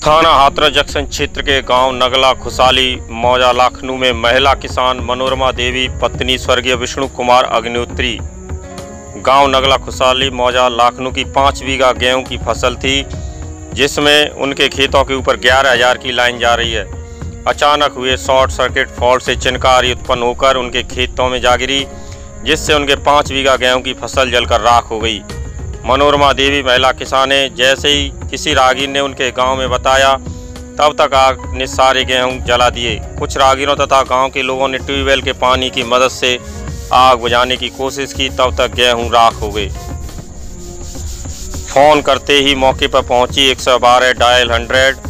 थाना हाथरस जंक्शन क्षेत्र के गांव नगला खुशाली मौजा लाखनू में महिला किसान मनोरमा देवी पत्नी स्वर्गीय विष्णु कुमार अग्निहोत्री गांव नगला खुशाली मौजा लाखनू की 5 बीघा गेहूं की फसल थी, जिसमें उनके खेतों के ऊपर 11,000 की लाइन जा रही है। अचानक हुए शॉर्ट सर्किट फॉल्ट से चिनगारी उत्पन्न होकर उनके खेतों में जा गिरी, जिससे उनके 5 बीघा गेहूं की फसल जलकर राख हो गई। मनोरमा देवी महिला किसान ने जैसे ही किसी राहगीर ने उनके गांव में बताया, तब तक आग ने सारे गेहूं जला दिए। कुछ राहगीरों तथा गांव के लोगों ने ट्यूबवेल के पानी की मदद से आग बुझाने की कोशिश की, तब तक गेहूं राख हो गए। फ़ोन करते ही मौके पर पहुंची 112 डायल 100